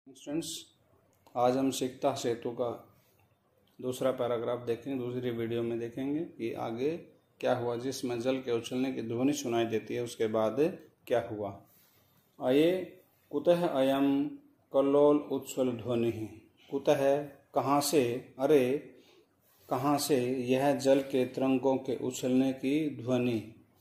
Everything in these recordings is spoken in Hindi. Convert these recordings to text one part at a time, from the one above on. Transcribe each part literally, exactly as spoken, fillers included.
स्टूडेंट्स, आज हम सिकता सेतु का दूसरा पैराग्राफ देखेंगे। दूसरी वीडियो में देखेंगे कि आगे क्या हुआ, जिसमें जल के उछलने की ध्वनि सुनाई देती है, उसके बाद क्या हुआ। अये कुतः अयम कल्लोल उच्छ्वल ध्वनि। कुतः कहाँ से, अरे कहाँ से यह जल के तरंगों के उछलने की ध्वनि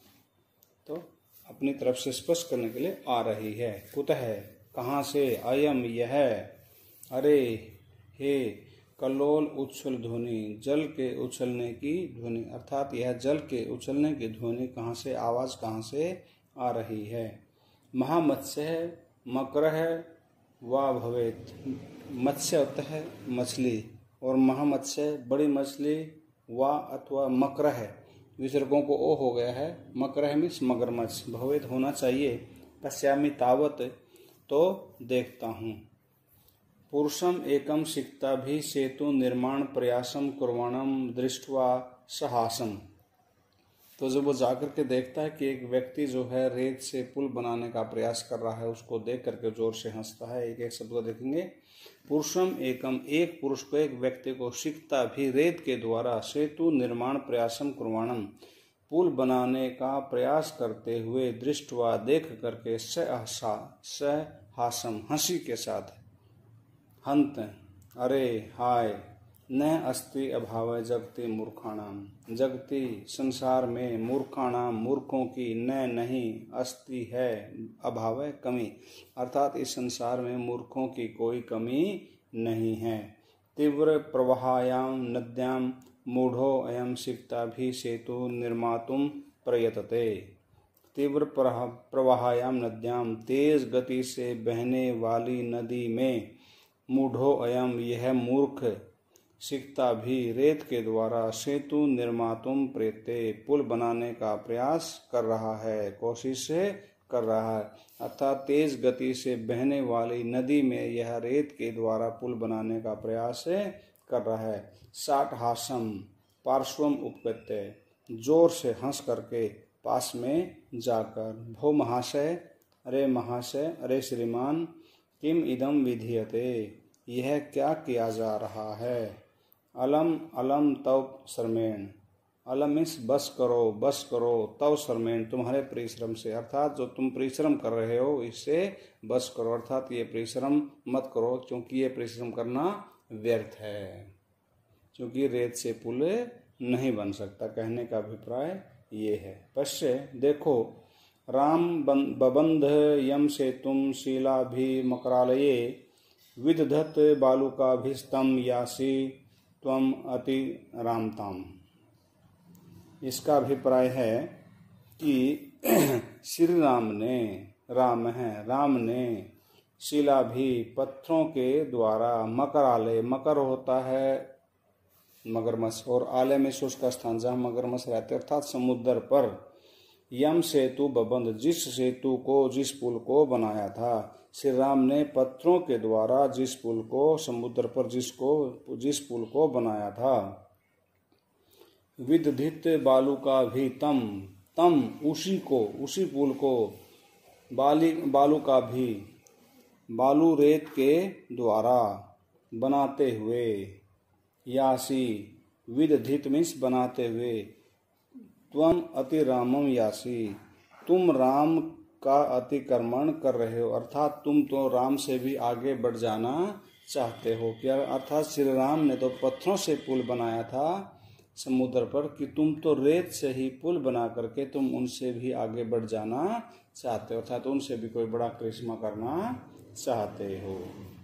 तो अपनी तरफ से स्पष्ट करने के लिए आ रही है। कुतः कहाँ से, अयम यह, अरे हे कल्लोल उच्छल ध्वनि, जल के उछलने की ध्वनि, अर्थात यह जल के उछलने की ध्वनि कहाँ से, आवाज कहाँ से आ रही है। महामत्स्य मकरः वा भवेत्। मत्स्य होता है मछली, और महामत्स्य बड़ी मछली, वा अथवा मकरः विसर्गों को ओ हो गया है। मकरः मीन्स मगरमच्छ, भवेत् होना चाहिए। पश्यामि तावत तो देखता हूँ। पुरुषम एकम सिकता भी सेतु निर्माण प्रयासम कुर्वाणम दृष्ट्वा सहासम। तो जब वो जाकर के देखता है कि एक व्यक्ति जो है रेत से पुल बनाने का प्रयास कर रहा है, उसको देख करके जोर से हंसता है। एक एक शब्द को देखेंगे। पुरुषम एकम, एक पुरुष को, एक व्यक्ति को, सिकता भी रेत के द्वारा, सेतु निर्माण प्रयासम कुर्वाणम पुल बनाने का प्रयास करते हुए, दृष्टवा देख करके, सहसा सहासम हंसी के साथ, हंत अरे हाय, न अस्ति अभाव जगति मूर्खाणाम, जगति संसार में, मूर्खाणाम मूर्खों की, न नहीं, अस्ति है, अभाव है कमी, अर्थात इस संसार में मूर्खों की कोई कमी नहीं है। तीव्र प्रवाहायाम नद्याम मूढ़ो अयम सिकता भी सेतु निर्मातुम प्रयतते। तीव्र प्रवाहायाम नद्याम, तेज गति से बहने वाली नदी में, मूढ़ो अयम यह मूर्ख, सिकता भी रेत के द्वारा, सेतु निर्मातुम प्रयते पुल बनाने का प्रयास कर रहा है, कोशिश से कर रहा है। अर्थात तेज गति से बहने वाली नदी में यह रेत के द्वारा पुल बनाने का प्रयास कर रहा है। साठ हासम पार्श्वम उपगत्य, जोर से हंस करके पास में जाकर, भो महाशय, अरे महाशय, अरे श्रीमान, किम इदम विधीयते, यह क्या किया जा रहा है। अलम अलम तव शर्मेण, अलम इस बस करो, बस करो, तव शर्मेण तुम्हारे परिश्रम से, अर्थात जो तुम परिश्रम कर रहे हो इससे बस करो, अर्थात ये परिश्रम मत करो, क्योंकि ये परिश्रम करना व्यर्थ है, क्योंकि रेत से पुल नहीं बन सकता। कहने का अभिप्राय ये है। पश्य देखो, राम बबंध यम सेतुम शीलाभि मकरालये विदधत बालुकाभिस्तम यासी त्वम अति रामताम। इसका अभिप्राय है कि श्री राम ने, राम है, राम ने शिलाभि पत्थरों के द्वारा, मकर आलय, मकर होता है मगरमच्छ, और आलय में शुष्क स्थान जहाँ मगरमच्छ रहते, अर्थात समुद्र पर, यम सेतु बबंध, जिस सेतु को, जिस पुल को बनाया था, श्री राम ने पत्थरों के द्वारा जिस पुल को, समुद्र पर जिसको, जिस पुल को बनाया था। विदधित बालू का भी तम, तम उसी को, उसी पुल को, बाली बालू का भी, बालू रेत के द्वारा बनाते हुए, यासी विदधित मीन्स बनाते हुए, त्वम अति रामम यासी तुम राम का अतिक्रमण कर रहे हो, अर्थात तुम तो राम से भी आगे बढ़ जाना चाहते हो। क्या अर्थात श्री राम ने तो पत्थरों से पुल बनाया था समुद्र पर, कि तुम तो रेत से ही पुल बना करके तुम उनसे भी आगे बढ़ जाना चाहते हो, अर्थात उनसे भी कोई बड़ा करिश्मा करना चाहते हो,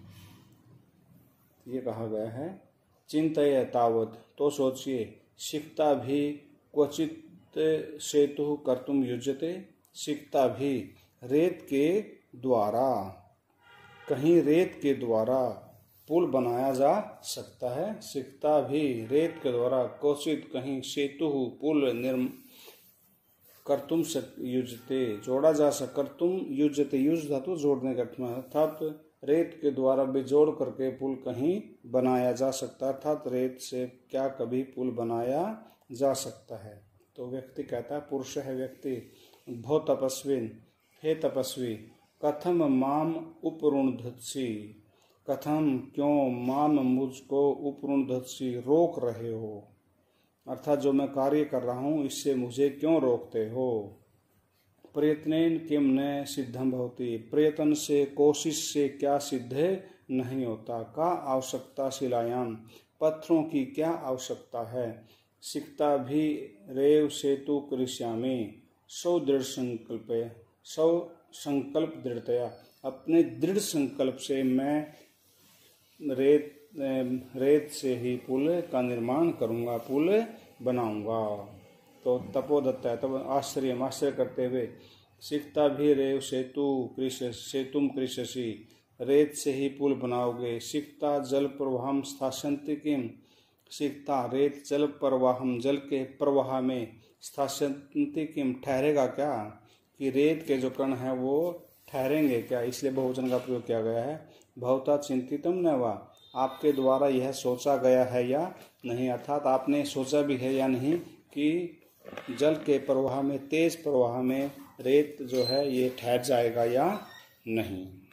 ये कहा गया है। चिंतय तावत, तो सोचिए, सिकता भी क्वचित सेतु कर्तुम युज्यते, सिकता भी रेत के द्वारा, कहीं रेत के द्वारा पुल बनाया जा सकता है। सिकता भी रेत के द्वारा, क्वचित कहीं, सेतु पुल निर्म कर्तुम युज्यते जोड़ा जा सक, कर्तुम युज्यते, युज धातु जोड़ने का अर्थ में, अर्थात रेत के द्वारा भी जोड़ करके पुल कहीं बनाया जा सकता है, अर्थात रेत से क्या कभी पुल बनाया जा सकता है। तो व्यक्ति कहता है, पुरुष है व्यक्ति, भो तपस्विन, हे तपस्वी, कथम माम उपरुणधत्सि, कथम क्यों माम मुझको उपरुणधत्सी रोक रहे हो, अर्थात जो मैं कार्य कर रहा हूँ इससे मुझे क्यों रोकते हो। प्रयत्नेन किम न सिद्धम भवति, प्रयत्न से कोशिश से क्या सिद्ध नहीं होता। का आवश्यकता शिलायाम, पत्थरों की क्या आवश्यकता है। सिकता भी रेव सेतु करिष्यामि, सौ दृढ़ संकल्प सौ संकल्प दृढ़तया, अपने दृढ़ संकल्प से मैं रेत रेत से ही पुल का निर्माण करूंगा, पुल बनाऊंगा। तो तपोदत्ता है, तब आश्चर्य आश्चर्य करते हुए, सिकता भी रेव सेतु कृष सेतुम कृषसि, रेत से ही पुल बनाओगे। सिकता जल प्रवाहम स्थास्यन्ति किम, सिकता रेत जल प्रवाहम, जल के प्रवाह में, स्थास्यन्ति किम ठहरेगा क्या, कि रेत के जो कण हैं वो ठहरेंगे क्या, इसलिए बहुवचन का प्रयोग किया गया है। भवता चिंतितम न वा, आपके द्वारा यह सोचा गया है या नहीं, अर्थात आपने सोचा भी है या नहीं कि जल के प्रवाह में, तेज प्रवाह में रेत जो है ये ठहर जाएगा या नहीं।